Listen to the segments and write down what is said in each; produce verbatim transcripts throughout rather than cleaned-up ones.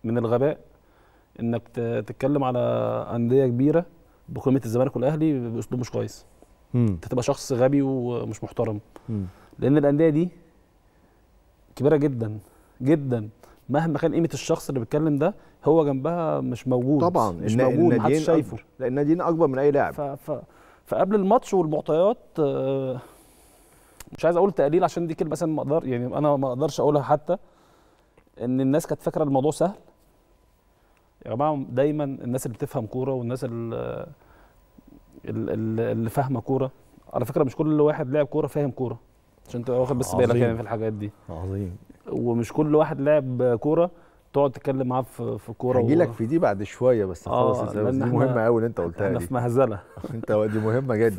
من الغباء انك تتكلم على انديه كبيره بقيمه الزمالك والاهلي باسلوب مش كويس. انت تبقى شخص غبي ومش محترم. مم. لان الانديه دي كبيره جدا جدا، مهما كان قيمه الشخص اللي بيتكلم ده هو جنبها مش موجود. طبعا مش موجود، محدش شايفه، لان الناديين اكبر من اي لاعب. ف... ف... فقبل الماتش والمعطيات مش عايز اقول تقليل عشان دي كلمه مثلا ما اقدر يعني انا ما اقدرش اقولها، حتى ان الناس كانت فاكره الموضوع سهل. يا جماعه دايما الناس اللي بتفهم كوره والناس اللي, اللي فاهمه كوره، على فكره مش كل واحد لاعب كوره فاهم كوره، عشان تبقى واخد بس بالك يعني في الحاجات دي. عظيم. ومش كل واحد لاعب كوره تقعد تتكلم معاه في في الكوره. هجي لك و... في دي بعد شويه، بس خلاص دي مهمه قوي اللي انت قلتها دي. احنا في مهزله. انت دي مهمه جدا. ف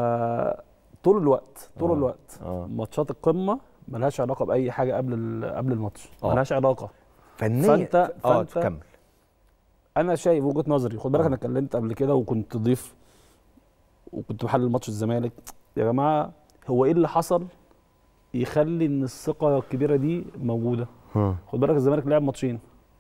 طول الوقت طول آه. الوقت آه. ماتشات القمه ملهاش علاقه باي حاجه قبل قبل الماتش، آه. ملهاش علاقه فنيا. فانت اه تكمل. انا شايف وجهه نظري، خد بالك آه. انا اتكلمت قبل كده وكنت ضيف وكنت بحلل ماتش الزمالك. يا جماعه هو ايه اللي حصل يخلي ان الثقه الكبيره دي موجوده؟ ها. خد بالك الزمالك لعب ماتشين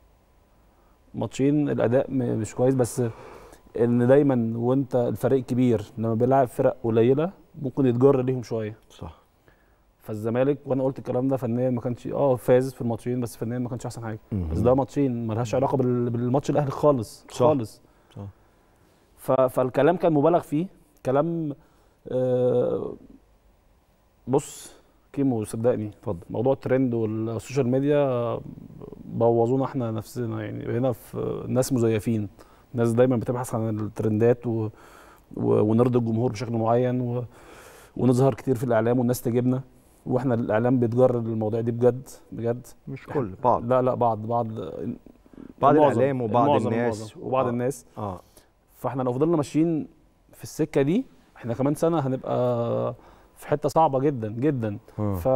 ماتشين الاداء مش كويس، بس ان دايما وانت الفريق الكبير لما بيلعب فرق قليله ممكن يتجر ليهم شويه. صح. فالزمالك وانا قلت الكلام ده فنيا ما كانش اه فاز في الماتشين، بس فنيا ما كانش احسن حاجه. بس ده ماتشين ما لهاش علاقه بالماتش الاهلي خالص. صح. خالص. صح. فالكلام كان مبالغ فيه، كلام آه بص كيمو صدقني اتفضل، موضوع الترند والسوشيال ميديا بوظونا احنا نفسنا، يعني هنا في ناس مزيفين، ناس دايما بتبحث عن الترندات و... و... ونرضي الجمهور بشكل معين و... ونظهر كتير في الاعلام والناس تجيبنا، واحنا الاعلام بيتجر المواضيع دي بجد بجد. مش كل بعض. لا لا بعض بعض بعض الاعلام وبعض الناس وبعض آه. الناس اه فاحنا لو فضلنا ماشيين في السكه دي احنا كمان سنه هنبقى في حته صعبه جدا جدا. م. ف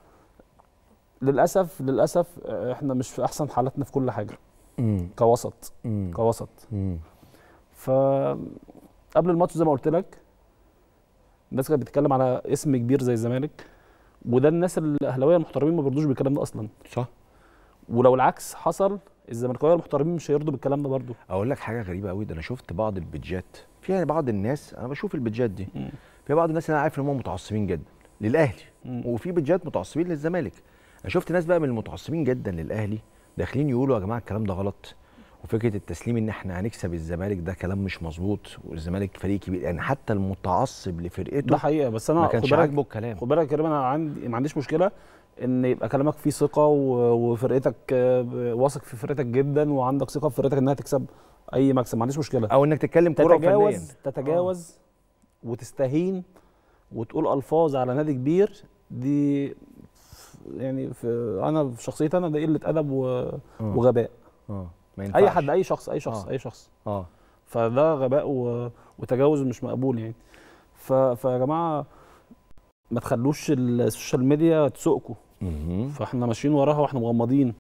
للاسف للاسف احنا مش في احسن حالاتنا في كل حاجه. م. كوسط م. كوسط م. ف قبل الماتش زي ما قلت لك الناس كانت بتتكلم على اسم كبير زي الزمالك، وده الناس الاهلاويه المحترمين ما بيرضوش بالكلام ده اصلا. صح. ولو العكس حصل الزملكاويه المحترمين مش هيرضوا بالكلام ده برضه. اقول لك حاجه غريبه قوي، ده انا شفت بعض البيدجات في يعني بعض الناس، انا بشوف البيدجات دي م. في بعض الناس انا عارف ان هم متعصبين جدا للاهلي، م. وفي بيدجات متعصبين للزمالك. انا شفت ناس بقى من المتعصبين جدا للاهلي داخلين يقولوا يا جماعه الكلام ده غلط، وفكره التسليم ان احنا هنكسب الزمالك ده كلام مش مظبوط، والزمالك فريق كبير. يعني حتى المتعصب لفرقته ده حقيقه، بس انا ما كانش عاجبه الكلام. خد بالك يا كريم، انا عندي ما عنديش مشكله ان يبقى كلامك فيه ثقه وفرقتك واثق في فرقتك جدا وعندك ثقه في فرقتك انها تكسب اي مكسب، ما عنديش مشكله. او انك تتكلم كوره فنيا، تتجاوز تتجاوز آه. وتستهين وتقول الفاظ على نادي كبير، دي يعني في انا في شخصيتي انا ده قله ادب وغباء. اه اي حد اي شخص اي شخص آه. اي شخص اه فده غباء وتجاوز مش مقبول يعني. فيا جماعه ما تخلوش السوشيال ميديا تسوقكم، فاحنا ماشيين وراها واحنا مغمضين.